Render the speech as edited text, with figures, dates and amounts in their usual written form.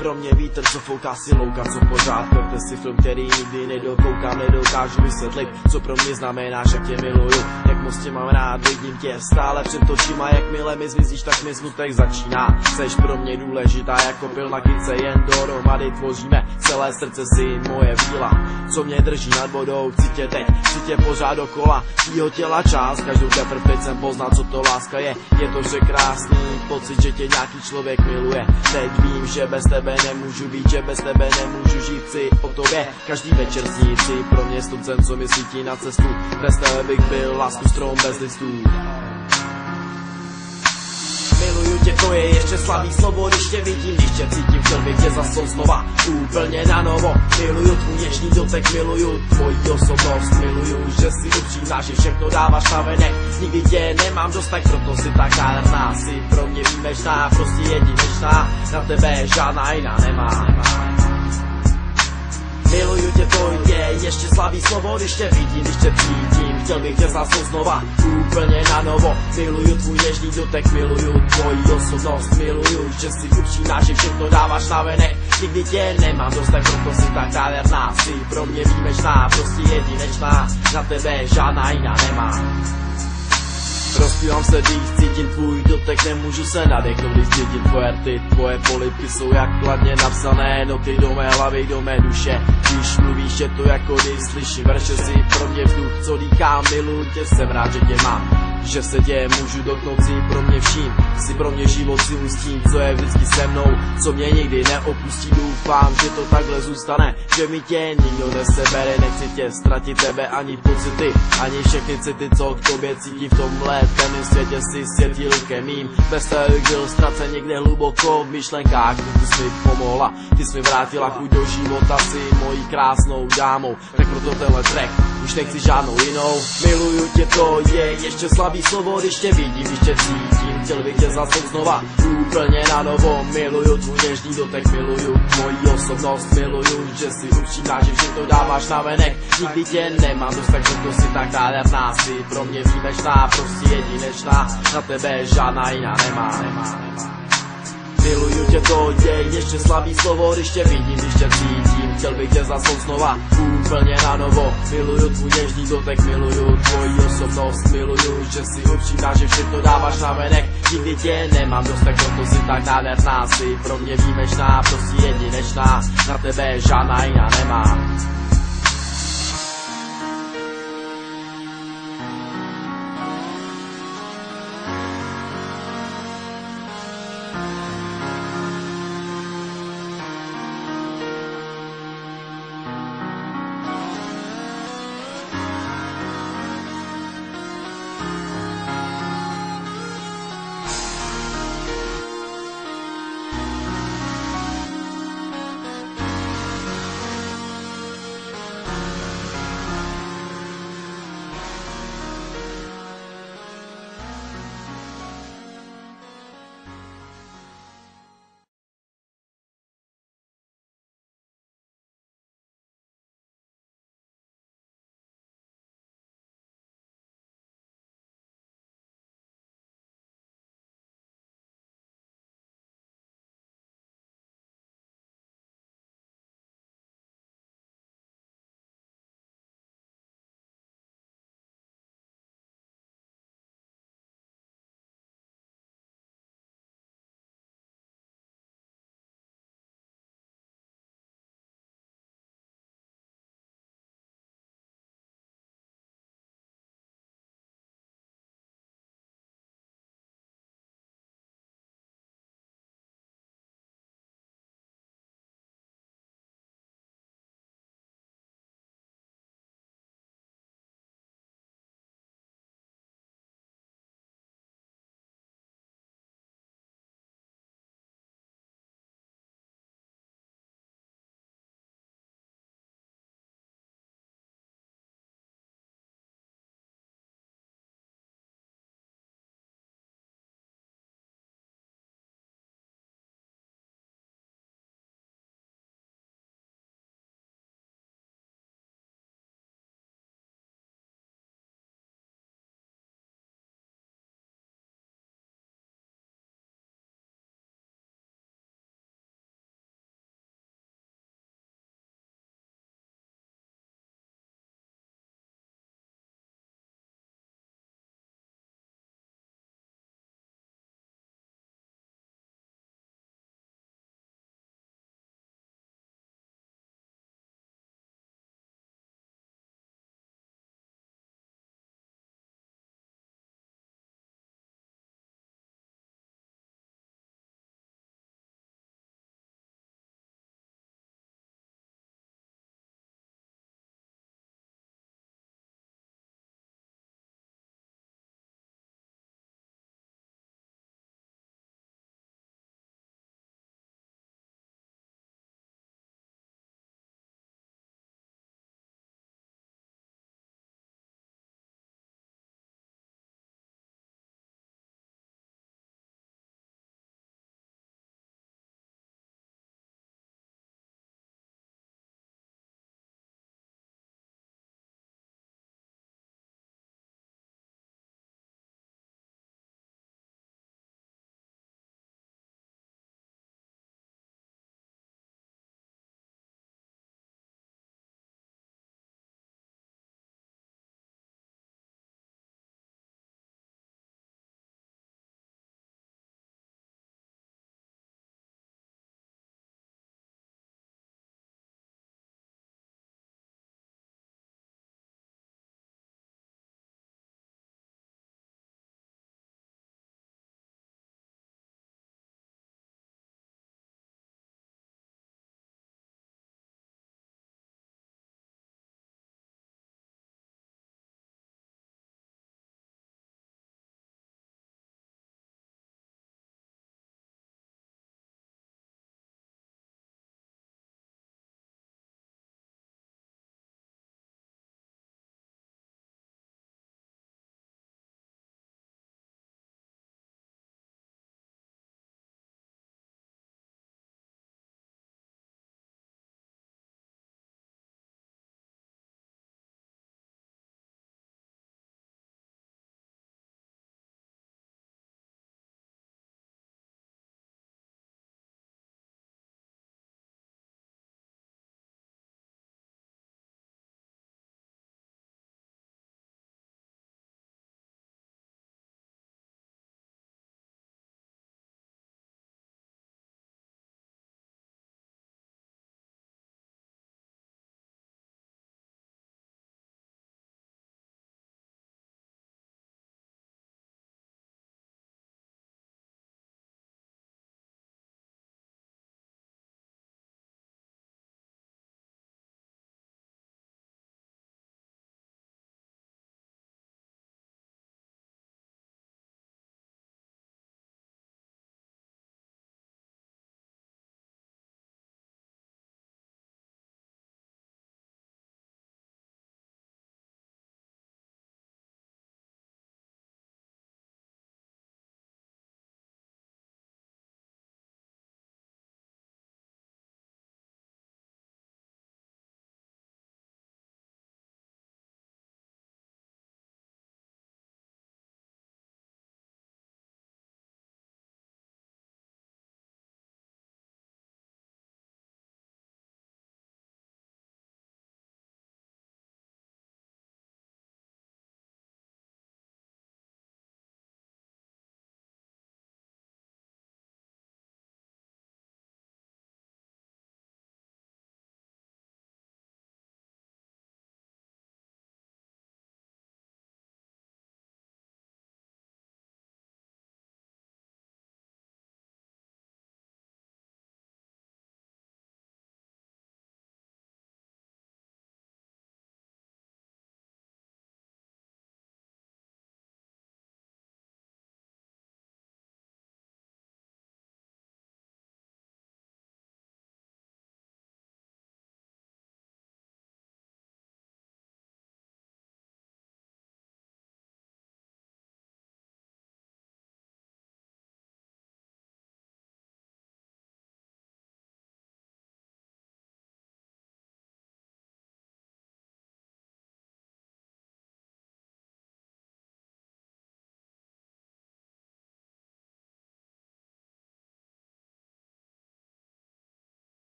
pro mě vítr, co fouká si louka, co pořád perte si film, který nikdy nedokoukám, nedokážu vysvětlit, co pro mě znamená, že tě miluju, jak moc tě mám rád, vidím tě stále před očima, jakmile mi zmizíš, tak mi smutek začíná. Seš pro mě důležitá jako pil na kyce, jen dohromady tvoříme, celé srdce si moje víla, co mě drží nad vodou, chci tě teď, chci tě pořád dokola, tvýho těla část, každou teprv teď jsem poznal, co to láska je to, že krásný pocit, že tě nějaký člověk miluje, teď vím, že bez tebe nemůžu být, že bez tebe nemůžu žít, chci o tobě každý večer snít, si pro mě sluncem, co mi svítí na cestu, bez tebe bych byl lásku strom bez listů. Miluju tě, to je ještě slabý slovo, když tě vidím, když tě cítím, chtěl bych tě zase znova, úplně na novo. Miluju tvůj něžný dotek, miluju tvoji osobnost, miluju, že jsi upřímná, že všechno dáváš na venek. Nikdy tě nemám dost, tak proto si tak nádherná, jsi pro mě výjimečná, prostě jedinečná, na tebe žádná jiná nemá. Miluju tě, to je ještě slabý slovo, když tě vidím, když tě cítím, chtěl bych tě zase znova, úplně na novo. Miluju tvůj něžný dotek, miluju tvoji osobnost, miluju, že jsi upřímná, že všechno dáváš na venek. Nikdy tě nemám dost, tak proto si tak nádherná, jsi pro mě výjimečná, prostě jedinečná, na tebe žádná jiná nemá. Rozpívám se dých, cítím tvůj dotek, nemůžu se nadechnout, když cítím tvoje rty, tvoje polibky jsou jak kladně napsané noty do mé hlavy, do mé duše. Když mluvíš, je to jako když slyším verše, si pro mě vzduch, co dýchám, miluji tě, jsem rád, že tě mám, že se tě můžu dotknout, si pro mě vším, si pro mě život, si ustím, co je vždycky se mnou, co mě nikdy neopustí, doufám, že to takhle zůstane, že mi tě nikdo nesebere, nechci tě ztratit, tebe ani pocity, ani všechny city, co k tobě cítím v tomhle temném světě, si světilkem mým, bez tebe bych byl ztracen někde hluboko v myšlenkách, ty jsi mi pomohla, ty jsi mi vrátila chuť do života, si mojí krásnou dámou, tak proto tenhle track, už nechci žádnou jinou. Miluju tě, to je ještě slabý slovo, když tě vidím, když tě cítím, chtěl bych tě zase znova, úplně na novo. Miluju tvůj něžný dotek, miluju tvoji osobnost, miluju, že jsi upřímná, že všechno dáváš na venek. Nikdy tě nemám dost, tak proto si tak nádherná, jsi pro mě výjimečná, prostě jedinečná, na tebe žádná jiná nemá. Miluju tě, to je ještě slabý slovo, když tě vidím, když tě cítím, chtěl bych tě zase znova, úplně na novo. Miluju tvůj něžný dotek, miluju tvoji osobnost, miluju, že jsi upřímná, že všechno dáváš na venek. Nikdy tě nemám dost, tak proto si tak nádherná, jsi pro mě výjimečná, prostě jedinečná, na tebe žádná jiná nemá.